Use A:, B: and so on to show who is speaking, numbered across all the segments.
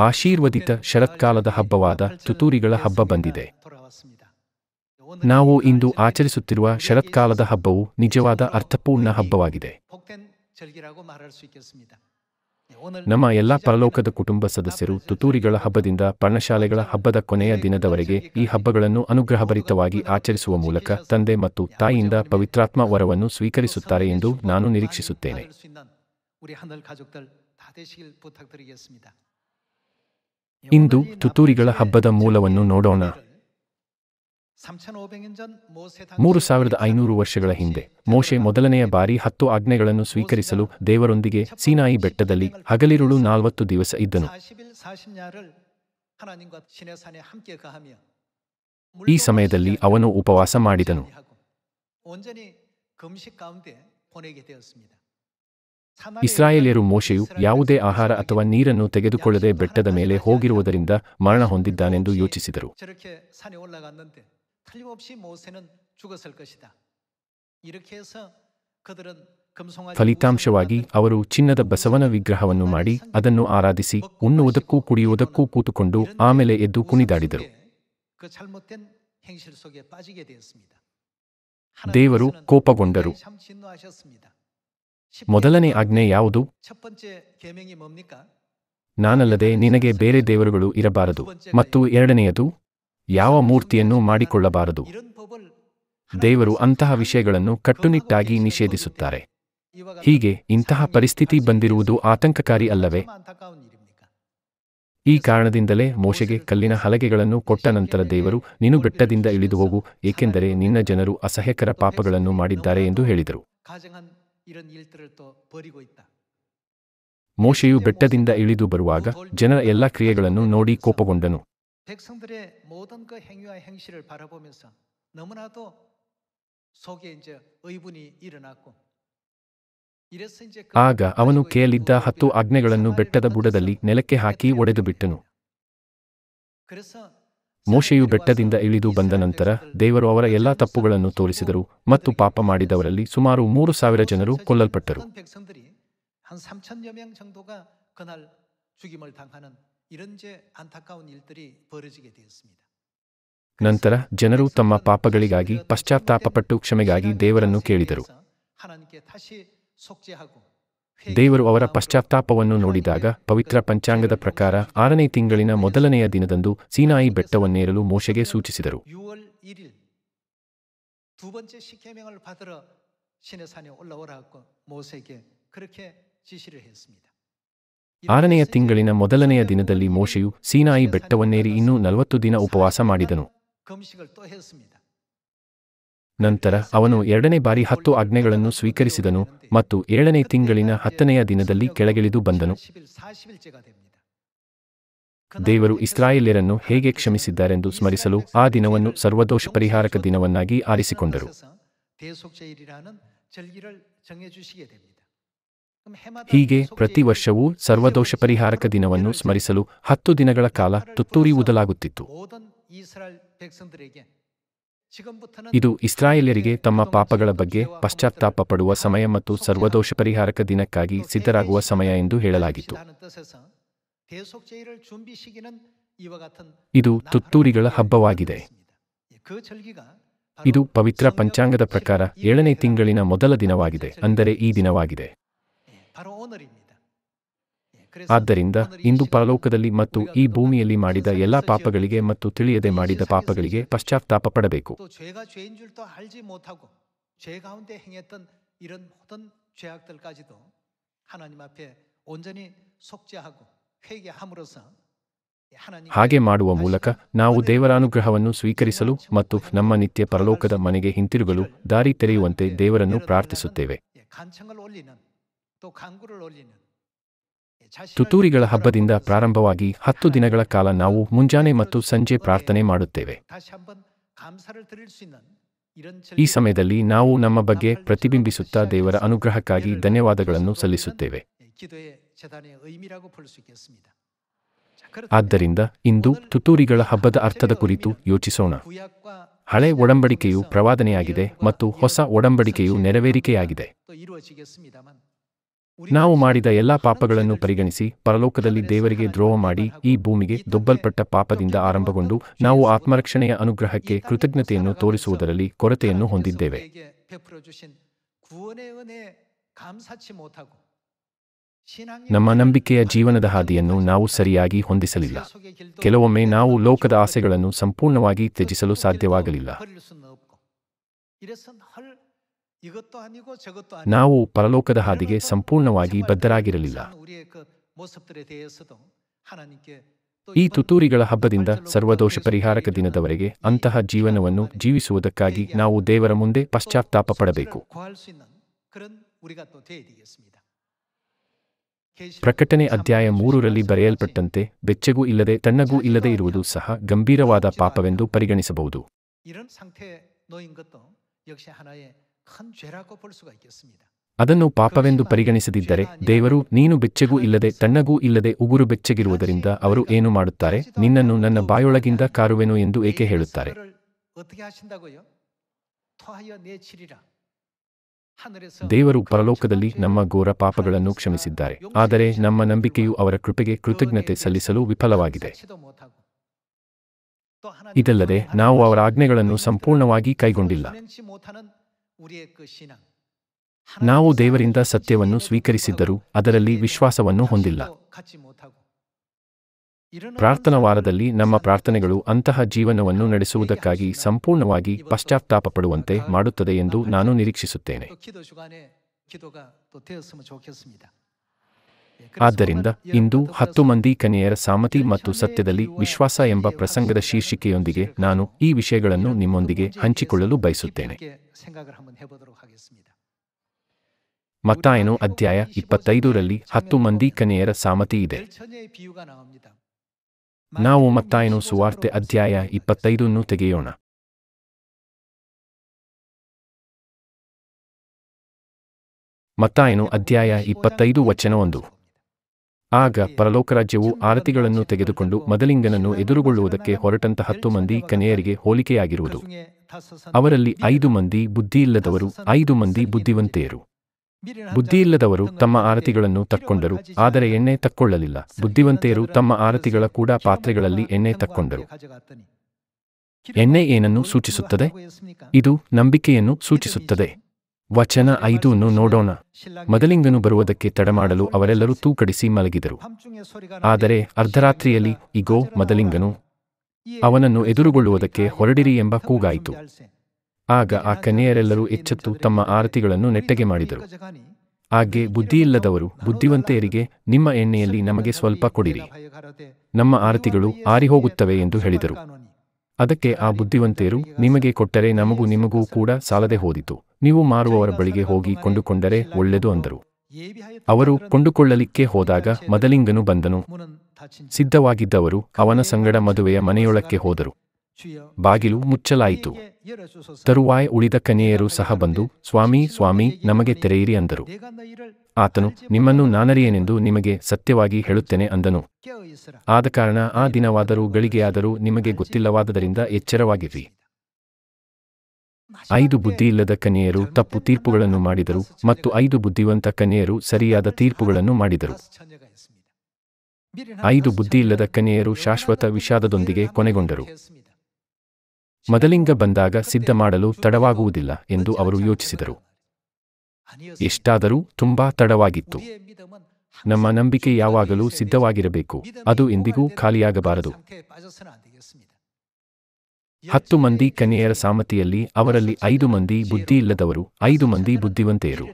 A: ಆಶೀರ್ವದಿತ ಶರತ್ಕಾಲದ ಹಬ್ಬವಾದ ತುತ್ತೂರಿಗಳ ಹಬ್ಬ ಬಂದಿದೆ. ನಾವು ಇಂದು ಆಚರಿಸುತ್ತಿರುವ ಶರತ್ಕಾಲದ ಹಬ್ಬವು ನಿಜವಾದ ಅರ್ಥಪೂರ್ಣ ಹಬ್ಬವಾಗಿದೆ. ನಮ್ಮ ಎಲ್ಲ ಪರಲೋಕದ ಕುಟುಂಬ ಸದಸ್ಯರು ತುತ್ತೂರಿಗಳ ಹಬ್ಬದಿಂದ ಪರ್ಣಶಾಲೆಗಳ ಹಬ್ಬದ ಕೊನೆಯ ದಿನದವರೆಗೆ ಈ ಹಬ್ಬಗಳನ್ನು ಅನುಗ್ರಹಭರಿತವಾಗಿ ಆಚರಿಸುವ ಮೂಲಕ ತಂದೆ ಮತ್ತು ತಾಯಿಯಿಂದ ಪವಿತ್ರಾತ್ಮ ವರವನ್ನು ಸ್ವೀಕರಿಸುತ್ತಾರೆ ಎಂದು ನಾನು ನಿರೀಕ್ಷಿಸುತ್ತೇನೆ. ಇಂದು ತುತ್ತೂರಿಗಳ ಹಬ್ಬದ ಮೂಲವನ್ನು ನೋಡೋಣ. 3500 ವರ್ಷಗಳ ಹಿಂದೆ ಮೋಶೆ ಮೊದಲನೆಯ ಬಾರಿ 10 ಆಜ್ಞೆಗಳನ್ನು ಸ್ವೀಕರಿಸಲು ದೇವರೊಂದಿಗೆ ಸೀನಾಯಿ ಬೆಟ್ಟದಲ್ಲಿ ಹಗಲಿರುಳು 40 ದಿವಸ ಇದ್ದನು. ಈ ಸಮಯದಲ್ಲಿ ಅವನು ಉಪವಾಸ ಮಾಡಿದನು. ಇಸ್ರಾಯೇಲ್ಯರು ಮೋಶೆಯು ಯಾವುದೇ ಆಹಾರ ಅಥವಾ ನೀರನ್ನು ತೆಗೆದುಕೊಳ್ಳದೆ ಬೆಟ್ಟದ ಮೇಲೆ ಹೋಗಿರುವುದರಿಂದ ಮರಣ ಹೊಂದಿದ್ದಾನೆಂದು ಯೋಚಿಸಿದರು. ಫಲಿತಾಂಶವಾಗಿ ಅವರು ಚಿನ್ನದ ಬಸವನ ವಿಗ್ರಹವನ್ನು ಮಾಡಿ ಅದನ್ನು ಆರಾಧಿಸಿ ಉಣ್ಣುವುದಕ್ಕೂ ಕುಡಿಯುವುದಕ್ಕೂ ಕೂತುಕೊಂಡು ಆಮೇಲೆ ಎದ್ದು ಕುಣಿದಾಡಿದರು. ದೇವರು ಕೋಪಗೊಂಡರು. ಮೊದಲನೇ ಆಜ್ಞೆ ಯಾವುದು? ನಾನಲ್ಲದೆ ನಿನಗೆ ಬೇರೆ ದೇವರುಗಳು ಇರಬಾರದು. ಮತ್ತು ಎರಡನೆಯದು, ಯಾವ ಮೂರ್ತಿಯನ್ನು ಮಾಡಿಕೊಳ್ಳಬಾರದು. ದೇವರು ಅಂತಹ ವಿಷಯಗಳನ್ನು ಕಟ್ಟುನಿಟ್ಟಾಗಿ ನಿಷೇಧಿಸುತ್ತಾರೆ. ಹೀಗೆ ಇಂತಹ ಪರಿಸ್ಥಿತಿ ಬಂದಿರುವುದು ಆತಂಕಕಾರಿ ಅಲ್ಲವೇ? ಈ ಕಾರಣದಿಂದಲೇ ಮೋಶೆಗೆ ಕಲ್ಲಿನ ಹಲಗೆಗಳನ್ನು ಕೊಟ್ಟ ನಂತರ ದೇವರು, ನೀನು ಬೆಟ್ಟದಿಂದ ಇಳಿದು ಹೋಗು, ಏಕೆಂದರೆ ನಿನ್ನ ಜನರು ಅಸಹ್ಯಕರ ಪಾಪಗಳನ್ನು ಮಾಡಿದ್ದಾರೆ ಎಂದು ಹೇಳಿದರು. ಮೋಶೆಯು ಬೆಟ್ಟದಿಂದ ಇಳಿದು ಬರುವಾಗ ಜನರ ಎಲ್ಲ ಕ್ರಿಯೆಗಳನ್ನು ನೋಡಿ ಕೋಪಗೊಂಡನು. ಆಗ ಅವನು ಕೇಳಿದ್ದ 10 ಆಜ್ಞೆಗಳನ್ನು ಬೆಟ್ಟದ ಬುಡದಲ್ಲಿ ನೆಲಕ್ಕೆ ಹಾಕಿ ಒಡೆದುಬಿಟ್ಟನು. ಮೋಶೆಯು ಬೆಟ್ಟದಿಂದ ಇಳಿದು ಬಂದ ನಂತರ ದೇವರು ಅವರ ಎಲ್ಲಾ ತಪ್ಪುಗಳನ್ನು ತೋರಿಸಿದರು ಮತ್ತು ಪಾಪ ಮಾಡಿದವರಲ್ಲಿ ಸುಮಾರು 3000 ಜನರು ಕೊಲ್ಲಲ್ಪಟ್ಟರು. ನಂತರ ಜನರು ತಮ್ಮ ಪಾಪಗಳಿಗಾಗಿ ಪಶ್ಚಾತ್ತಾಪಪಟ್ಟು ಕ್ಷಮೆಗಾಗಿ ದೇವರನ್ನು ಕೇಳಿದರು. ದೇವರು ಅವರ ಪಶ್ಚಾತ್ತಾಪವನ್ನು ನೋಡಿದಾಗ ಪವಿತ್ರ ಪಂಚಾಂಗದ ಪ್ರಕಾರ 6ನೇ ತಿಂಗಳಿನ ಮೊದಲನೆಯ ದಿನದಂದು ಸೀನಾಯಿ ಬೆಟ್ಟವನ್ನೇರಲು ಮೋಶೆಗೆ ಸೂಚಿಸಿದರು. 6ನೆಯ ತಿಂಗಳಿನ ಮೊದಲನೆಯ ದಿನದಲ್ಲಿ ಮೋಶೆಯು ಸೀನಾಯಿ ಬೆಟ್ಟವನ್ನೇರಿ ಇನ್ನೂ 40 ದಿನ ಉಪವಾಸ ಮಾಡಿದನು. ನಂತರ ಅವನು 2ನೇ ಬಾರಿ 10 ಆಜ್ಞೆಗಳನ್ನು ಸ್ವೀಕರಿಸಿದನು ಮತ್ತು 7ನೇ ತಿಂಗಳಿನ 10ನೆಯ ದಿನದಲ್ಲಿ ಕೆಳಗಿಳಿದು ಬಂದನು. ದೇವರು ಇಸ್ರಾಯೇಲ್ಯರನ್ನು ಹೇಗೆ ಕ್ಷಮಿಸಿದ್ದಾರೆಂದು ಸ್ಮರಿಸಲು ಆ ದಿನವನ್ನು ಸರ್ವದೋಷ ಪರಿಹಾರಕ ದಿನವನ್ನಾಗಿ ಆರಿಸಿಕೊಂಡರು. ಹೀಗೆ ಪ್ರತಿ ವರ್ಷವೂ ಸರ್ವದೋಷ ಪರಿಹಾರಕ ದಿನವನ್ನು ಸ್ಮರಿಸಲು 10 ದಿನಗಳ ಕಾಲ ತುತ್ತೂರಿ ಊದಲಾಗುತ್ತಿತ್ತು. ಇದು ಇಸ್ರಾಯೇಲ್ಯರಿಗೆ ತಮ್ಮ ಪಾಪಗಳ ಬಗ್ಗೆ ಪಶ್ಚಾತ್ತಾಪ ಪಡುವ ಸಮಯ ಮತ್ತು ಸರ್ವದೋಷ ಪರಿಹಾರಕ ದಿನಕ್ಕಾಗಿ ಸಿದ್ಧರಾಗುವ ಸಮಯ ಎಂದು ಹೇಳಲಾಗಿತ್ತು. ಇದು ತುತ್ತೂರಿಗಳ ಹಬ್ಬವಾಗಿದೆ. ಇದು ಪವಿತ್ರ ಪಂಚಾಂಗದ ಪ್ರಕಾರ 7ನೇ ತಿಂಗಳಿನ ಮೊದಲ ದಿನವಾಗಿದೆ, ಅಂದರೆ ಈ ದಿನವಾಗಿದೆ. ಆದ್ದರಿಂದ ಇಂದು ಪರಲೋಕದಲ್ಲಿ ಮತ್ತು ಈ ಭೂಮಿಯಲ್ಲಿ ಮಾಡಿದ ಎಲ್ಲಾ ಪಾಪಗಳಿಗೆ ಮತ್ತು ತಿಳಿಯದೆ ಮಾಡಿದ ಪಾಪಗಳಿಗೆ ಪಶ್ಚಾತ್ತಾಪ ಪಡಬೇಕು. ಹಾಗೆ ಮಾಡುವ ಮೂಲಕ ನಾವು ದೇವರ ಅನುಗ್ರಹವನ್ನು ಸ್ವೀಕರಿಸಲು ಮತ್ತು ನಮ್ಮ ನಿತ್ಯ ಪರಲೋಕದ ಮನೆಗೆ ಹಿಂತಿರುಗಲು ದಾರಿ ತೆರೆಯುವಂತೆ ದೇವರನ್ನು ಪ್ರಾರ್ಥಿಸುತ್ತೇವೆ. ತುತ್ತೂರಿಗಳ ಹಬ್ಬದಿಂದ ಪ್ರಾರಂಭವಾಗಿ 10 ದಿನಗಳ ಕಾಲ ನಾವು ಮುಂಜಾನೆ ಮತ್ತು ಸಂಜೆ ಪ್ರಾರ್ಥನೆ ಮಾಡುತ್ತೇವೆ. ಈ ಸಮಯದಲ್ಲಿ ನಾವು ನಮ್ಮ ಬಗ್ಗೆ ಪ್ರತಿಬಿಂಬಿಸುತ್ತಾ ದೇವರ ಅನುಗ್ರಹಕ್ಕಾಗಿ ಧನ್ಯವಾದಗಳನ್ನು ಸಲ್ಲಿಸುತ್ತೇವೆ. ಆದ್ದರಿಂದ ಇಂದು ತುತ್ತೂರಿಗಳ ಹಬ್ಬದ ಅರ್ಥದ ಕುರಿತು ಯೋಚಿಸೋಣ. ಹಳೆ ಒಡಂಬಡಿಕೆಯು ಪ್ರವಾದನೆಯಾಗಿದೆ ಮತ್ತು ಹೊಸ ಒಡಂಬಡಿಕೆಯು ನೆರವೇರಿಕೆಯಾಗಿದೆ. ನಾವು ಮಾಡಿದ ಎಲ್ಲಾ ಪಾಪಗಳನ್ನು ಪರಿಗಣಿಸಿ ಪರಲೋಕದಲ್ಲಿ ದೇವರಿಗೆ ದ್ರೋಹ ಮಾಡಿ ಈ ಭೂಮಿಗೆ ದೊಬ್ಬಲ್ಪಟ್ಟ ಪಾಪದಿಂದ ಆರಂಭಗೊಂಡು ನಾವು ಆತ್ಮರಕ್ಷಣೆಯ ಅನುಗ್ರಹಕ್ಕೆ ಕೃತಜ್ಞತೆಯನ್ನು ತೋರಿಸುವುದರಲ್ಲಿ ಕೊರತೆಯನ್ನು ಹೊಂದಿದ್ದೇವೆ. ನಮ್ಮ ನಂಬಿಕೆಯ ಜೀವನದ ಹಾದಿಯನ್ನು ನಾವು ಸರಿಯಾಗಿ ಹೊಂದಿಸಲಿಲ್ಲ. ಕೆಲವೊಮ್ಮೆ ನಾವು ಲೋಕದ ಆಸೆಗಳನ್ನು ಸಂಪೂರ್ಣವಾಗಿ ತ್ಯಜಿಸಲು ಸಾಧ್ಯವಾಗಲಿಲ್ಲ. ನಾವು ಪರಲೋಕದ ಹಾದಿಗೆ ಸಂಪೂರ್ಣವಾಗಿ ಬದ್ಧರಾಗಿರಲಿಲ್ಲ. ಈ ತುತ್ತೂರಿಗಳ ಹಬ್ಬದಿಂದ ಸರ್ವದೋಷ ಪರಿಹಾರಕ ದಿನದವರೆಗೆ ಅಂತಹ ಜೀವನವನ್ನು ಜೀವಿಸುವುದಕ್ಕಾಗಿ ನಾವು ದೇವರ ಮುಂದೆ ಪಶ್ಚಾತ್ತಾಪ ಪಡಬೇಕು. ಪ್ರಕಟಣೆ ಅಧ್ಯಾಯ 3ರಲ್ಲಿ ಬರೆಯಲ್ಪಟ್ಟಂತೆ ಬೆಚ್ಚಗೂ ಇಲ್ಲದೆ ತಣ್ಣಗೂ ಇಲ್ಲದೆ ಇರುವುದು ಸಹ ಗಂಭೀರವಾದ ಪಾಪವೆಂದು ಪರಿಗಣಿಸಬಹುದು. ಅದನ್ನು ಪಾಪವೆಂದು ಪರಿಗಣಿಸದಿದ್ದರೆ ದೇವರು ನೀನು ಬೆಚ್ಚಗೂ ಇಲ್ಲದೆ ತಣ್ಣಗೂ ಇಲ್ಲದೆ ಉಗುರು ಬೆಚ್ಚಗಿರುವುದರಿಂದ ಅವರು ಏನು ಮಾಡುತ್ತಾರೆ, ನಿನ್ನನ್ನು ನನ್ನ ಬಾಯೊಳಗಿಂದ ಕಾರುವೆನು ಎಂದು ಏಕೆ ಹೇಳುತ್ತಾರೆ? ದೇವರು ಪರಲೋಕದಲ್ಲಿ ನಮ್ಮ ಘೋರ ಪಾಪಗಳನ್ನು ಕ್ಷಮಿಸಿದ್ದಾರೆ, ಆದರೆ ನಮ್ಮ ನಂಬಿಕೆಯು ಅವರ ಕೃಪೆಗೆ ಕೃತಜ್ಞತೆ ಸಲ್ಲಿಸಲು ವಿಫಲವಾಗಿದೆ. ಇದಲ್ಲದೆ ನಾವು ಅವರ ಆಜ್ಞೆಗಳನ್ನು ಸಂಪೂರ್ಣವಾಗಿ ಕೈಗೊಂಡಿಲ್ಲ. ನಾವು ದೇವರಿಂದ ಸತ್ಯವನ್ನು ಸ್ವೀಕರಿಸಿದ್ದರೂ ಅದರಲ್ಲಿ ವಿಶ್ವಾಸವನ್ನು ಹೊಂದಿಲ್ಲ. ಪ್ರಾರ್ಥನಾ ವಾರದಲ್ಲಿ ನಮ್ಮ ಪ್ರಾರ್ಥನೆಗಳು ಅಂತಹ ಜೀವನವನ್ನು ನಡೆಸುವುದಕ್ಕಾಗಿ ಸಂಪೂರ್ಣವಾಗಿ ಪಶ್ಚಾತ್ತಾಪಪಡುವಂತೆ ಮಾಡುತ್ತದೆ ಎಂದು ನಾನು ನಿರೀಕ್ಷಿಸುತ್ತೇನೆ. ಆದ್ದರಿಂದ ಇಂದು 10 ಮಂದಿ ಕನ್ಯೆಯರ ಸಾಮತಿ ಮತ್ತು ಸತ್ಯದಲ್ಲಿ ವಿಶ್ವಾಸ ಎಂಬ ಪ್ರಸಂಗದ ಶೀರ್ಷಿಕೆಯೊಂದಿಗೆ ನಾನು ಈ ವಿಷಯಗಳನ್ನು ನಿಮ್ಮೊಂದಿಗೆ ಹಂಚಿಕೊಳ್ಳಲು ಬಯಸುತ್ತೇನೆ. ಮತ್ತಾಯನು ಅಧ್ಯಾಯ 25ರಲ್ಲಿ 10 ಮಂದಿ ಕನ್ಯೆಯರ ಸಾಮತಿ ಇದೆ. ನಾವು ಮತ್ತಾಯನು ಸುವಾರ್ತೆ ಅಧ್ಯಾಯ 25ನ್ನು ತೆಗೆಯೋಣ. ಮತ್ತಾಯನು ಅಧ್ಯಾಯ 25 ವಚನ 1. ಆಗ ಪರಲೋಕರಾಜ್ಯವು ಆರತಿಗಳನ್ನು ತೆಗೆದುಕೊಂಡು ಮದಲಿಂಗನನ್ನು ಎದುರುಗೊಳ್ಳುವುದಕ್ಕೆ ಹೊರಟಂತ 10 ಮಂದಿ ಕನ್ಯೆಯರಿಗೆ ಹೋಲಿಕೆಯಾಗಿರುವುದು. ಅವರಲ್ಲಿ 5 ಮಂದಿ ಬುದ್ಧಿಯಿಲ್ಲದವರು, 5 ಮಂದಿ ಬುದ್ಧಿವಂತೆಯರು. ಬುದ್ಧಿಯಿಲ್ಲದವರು ತಮ್ಮ ಆರತಿಗಳನ್ನು ತಕ್ಕೊಂಡರು, ಆದರೆ ಎಣ್ಣೆ ತಕ್ಕೊಳ್ಳಲಿಲ್ಲ. ಬುದ್ಧಿವಂತೆಯರು ತಮ್ಮ ಆರತಿಗಳ ಕೂಡ ಪಾತ್ರೆಗಳಲ್ಲಿ ಎಣ್ಣೆ ತಕ್ಕೊಂಡರು. ಎಣ್ಣೆ ಏನನ್ನು ಸೂಚಿಸುತ್ತದೆ? ಇದು ನಂಬಿಕೆಯನ್ನು ಸೂಚಿಸುತ್ತದೆ. ವಚನ 5ನ್ನು ನೋಡೋಣ. ಮದಲಿಂಗನು ಬರುವುದಕ್ಕೆ ತಡಮಾಡಲು ಅವರೆಲ್ಲರೂ ತೂಕಡಿಸಿ ಮಲಗಿದರು. ಆದರೆ ಅರ್ಧರಾತ್ರಿಯಲ್ಲಿ ಇಗೋ, ಮದಲಿಂಗನು ಅವನನ್ನು ಎದುರುಗೊಳ್ಳುವುದಕ್ಕೆ ಹೊರಡಿರಿ ಎಂಬ ಕೂಗಾಯಿತು. ಆಗ ಆ ಕನ್ಯೆಯರೆಲ್ಲರೂ ಎಚ್ಚೆತ್ತು ತಮ್ಮ ಆರತಿಗಳನ್ನು ನೆಟ್ಟಗೆ ಮಾಡಿದರು. ಹಾಗೆ ಬುದ್ಧಿಯಿಲ್ಲದವರು ಬುದ್ಧಿವಂತೆಯರಿಗೆ, ನಿಮ್ಮ ಎಣ್ಣೆಯಲ್ಲಿ ನಮಗೆ ಸ್ವಲ್ಪ ಕೊಡಿರಿ, ನಮ್ಮ ಆರತಿಗಳು ಆರಿಹೋಗುತ್ತವೆ ಎಂದು ಹೇಳಿದರು. ಅದಕ್ಕೆ ಆ ಬುದ್ಧಿವಂತೆಯರು, ನಿಮಗೆ ಕೊಟ್ಟರೆ ನಿಮಗೂ ಕೂಡ ಸಾಲದೆ ಹೋದಿತು, ನೀವು ಮಾರುವವರ ಬಳಿಗೆ ಹೋಗಿ ಕೊಂಡುಕೊಂಡರೆ ಒಳ್ಳೆದು ಅಂದರು. ಅವರು ಕೊಂಡುಕೊಳ್ಳಲಿಕ್ಕೆ ಹೋದಾಗ ಮದಲಿಂಗನು ಬಂದನು. ಸಿದ್ಧವಾಗಿದ್ದವರು ಅವನ ಸಂಗಡ ಮದುವೆಯ ಮನೆಯೊಳಕ್ಕೆ ಹೋದರು. ಬಾಗಿಲು ಮುಚ್ಚಲಾಯಿತು. ತರುವಾಯ ಉಳಿದ ಕನ್ಯೆಯರು ಸಹ ಬಂದು, ಸ್ವಾಮಿ, ಸ್ವಾಮಿ, ನಮಗೆ ತೆರೆಯಿರಿ ಅಂದರು. ಆತನು, ನಿಮ್ಮನ್ನು ನಾನರಿಯೇನೆಂದು ನಿಮಗೆ ಸತ್ಯವಾಗಿ ಹೇಳುತ್ತೇನೆ ಅಂದನು. ಆದಕಾರಣ ಆ ದಿನವಾದರೂ ಗಳಿಗೆಯಾದರೂ ನಿಮಗೆ ಗೊತ್ತಿಲ್ಲವಾದ್ದರಿಂದ ಎಚ್ಚರವಾಗಿರಿ. 5 ಬುದ್ಧಿಯಿಲ್ಲದ ಕನ್ಯೆಯರು ತಪ್ಪು ತೀರ್ಪುಗಳನ್ನು ಮಾಡಿದರು ಮತ್ತು 5 ಬುದ್ಧಿವಂತ ಕನ್ಯೆಯರು ಸರಿಯಾದ ತೀರ್ಪುಗಳನ್ನು ಮಾಡಿದರು. 5 ಬುದ್ಧಿಯಿಲ್ಲದ ಕನ್ಯೆಯರು ಶಾಶ್ವತ ವಿಷಾದದೊಂದಿಗೆ ಕೊನೆಗೊಂಡರು. ಮದಲಿಂಗ ಬಂದಾಗ ಸಿದ್ಧ ಮಾಡಲು ತಡವಾಗುವುದಿಲ್ಲ ಎಂದು ಅವರು ಯೋಚಿಸಿದರು. ಎಷ್ಟಾದರೂ ತುಂಬಾ ತಡವಾಗಿತ್ತು. ನಮ್ಮ ನಂಬಿಕೆ ಯಾವಾಗಲೂ ಸಿದ್ಧವಾಗಿರಬೇಕು, ಅದು ಎಂದಿಗೂ ಖಾಲಿಯಾಗಬಾರದು. 10 ಮಂದಿ ಕನ್ಯೆಯರ ಸಾಮತಿಯಲ್ಲಿ ಅವರಲ್ಲಿ 5 ಮಂದಿ ಬುದ್ಧಿಯಿಲ್ಲದವರು, 5 ಮಂದಿ ಬುದ್ಧಿವಂತೆಯರು.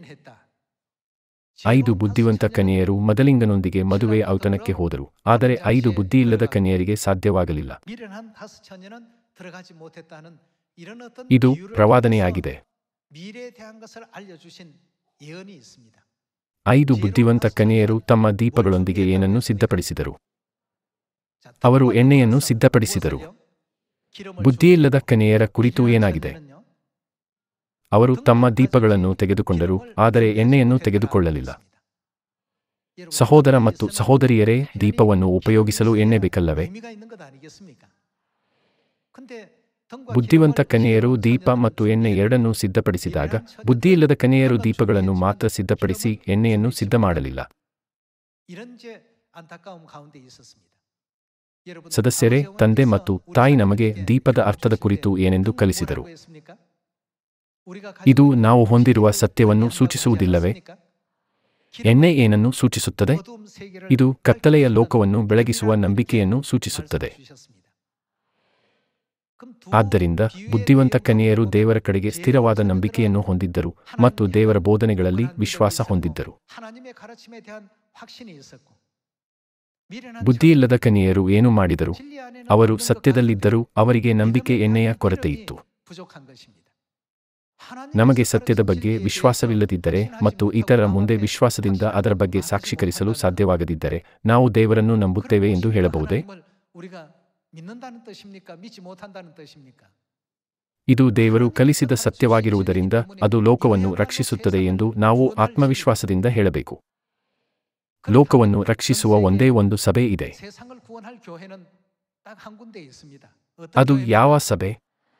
A: 5 ಬುದ್ಧಿವಂತ ಕನ್ಯೆಯರು ಮದಲಿಂಗನೊಂದಿಗೆ ಮದುವೆ ಔತಣಕ್ಕೆ ಹೋದರು, ಆದರೆ 5 ಬುದ್ಧಿಯಿಲ್ಲದ ಕನ್ಯೆಯರಿಗೆ ಸಾಧ್ಯವಾಗಲಿಲ್ಲ. ಇದು ಪ್ರವಾದನೆಯಾಗಿದೆ. 5 ಬುದ್ಧಿವಂತ ಕನ್ಯೆಯರು ತಮ್ಮ ದೀಪಗಳೊಂದಿಗೆ ಏನನ್ನು ಸಿದ್ಧಪಡಿಸಿದರು? ಅವರು ಎಣ್ಣೆಯನ್ನು ಸಿದ್ಧಪಡಿಸಿದರು. ಬುದ್ಧಿಯಿಲ್ಲದ ಕನ್ಯೆಯರ ಕುರಿತು ಏನಾಗಿದೆ? ಅವರು ತಮ್ಮ ದೀಪಗಳನ್ನು ತೆಗೆದುಕೊಂಡರು, ಆದರೆ ಎಣ್ಣೆಯನ್ನು ತೆಗೆದುಕೊಳ್ಳಲಿಲ್ಲ. ಸಹೋದರ ಮತ್ತು ಸಹೋದರಿಯರೇ, ದೀಪವನ್ನು ಉಪಯೋಗಿಸಲು ಎಣ್ಣೆ ಬೇಕಲ್ಲವೇ? ಬುದ್ಧಿವಂತ ಕನ್ಯೆಯರು ದೀಪ ಮತ್ತು ಎಣ್ಣೆ ಎರಡನ್ನೂ ಸಿದ್ಧಪಡಿಸಿದಾಗ, ಬುದ್ಧಿಯಿಲ್ಲದ ಕನ್ಯೆಯರು ದೀಪಗಳನ್ನು ಮಾತ್ರ ಸಿದ್ಧಪಡಿಸಿ ಎಣ್ಣೆಯನ್ನು ಸಿದ್ಧ ಮಾಡಲಿಲ್ಲ. ಸದಸ್ಯರೇ, ತಂದೆ ಮತ್ತು ತಾಯಿ ನಮಗೆ ದೀಪದ ಅರ್ಥದ ಕುರಿತು ಏನೆಂದು ಕಲಿಸಿದರು. ಇದು ನಾವು ಹೊಂದಿರುವ ಸತ್ಯವನ್ನು ಸೂಚಿಸುವುದಿಲ್ಲವೇ? ಎಣ್ಣೆ ಏನನ್ನು ಸೂಚಿಸುತ್ತದೆ? ಇದು ಕತ್ತಲೆಯ ಲೋಕವನ್ನು ಬೆಳಗಿಸುವ ನಂಬಿಕೆಯನ್ನು ಸೂಚಿಸುತ್ತದೆ. ಆದ್ದರಿಂದ ಬುದ್ಧಿವಂತ ಕನ್ಯೆಯರು ದೇವರ ಕಡೆಗೆ ಸ್ಥಿರವಾದ ನಂಬಿಕೆಯನ್ನು ಹೊಂದಿದ್ದರು ಮತ್ತು ದೇವರ ಬೋಧನೆಗಳಲ್ಲಿ ವಿಶ್ವಾಸ ಹೊಂದಿದ್ದರು. ಬುದ್ಧಿಯಿಲ್ಲದ ಕನ್ಯೆಯರು ಏನು ಮಾಡಿದರು? ಅವರು ಸತ್ಯದಲ್ಲಿದ್ದರೂ ಅವರಿಗೆ ನಂಬಿಕೆ ಎಣ್ಣೆಯ ಕೊರತೆಯಿತ್ತು. ನಮಗೆ ಸತ್ಯದ ಬಗ್ಗೆ ವಿಶ್ವಾಸವಿಲ್ಲದಿದ್ದರೆ ಮತ್ತು ಇತರರ ಮುಂದೆ ವಿಶ್ವಾಸದಿಂದ ಅದರ ಬಗ್ಗೆ ಸಾಕ್ಷೀಕರಿಸಲು ಸಾಧ್ಯವಾಗದಿದ್ದರೆ ನಾವು ದೇವರನ್ನು ನಂಬುತ್ತೇವೆ ಎಂದು ಹೇಳಬಹುದೇ? ಇದು ದೇವರು ಕಲಿಸಿದ ಸತ್ಯವಾಗಿರುವುದರಿಂದ ಅದು ಲೋಕವನ್ನು ರಕ್ಷಿಸುತ್ತದೆ ಎಂದು ನಾವು ಆತ್ಮವಿಶ್ವಾಸದಿಂದ ಹೇಳಬೇಕು. ಲೋಕವನ್ನು ರಕ್ಷಿಸುವ ಒಂದೇ ಒಂದು ಸಭೆ ಇದೆ. ಅದು ಯಾವ ಸಭೆ?